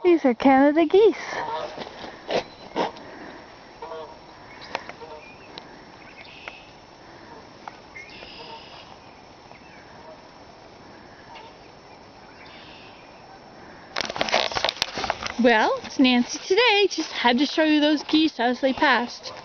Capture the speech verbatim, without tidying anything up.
These are Canada geese. Well, it's Nancy today. Just had to show you those geese as they passed.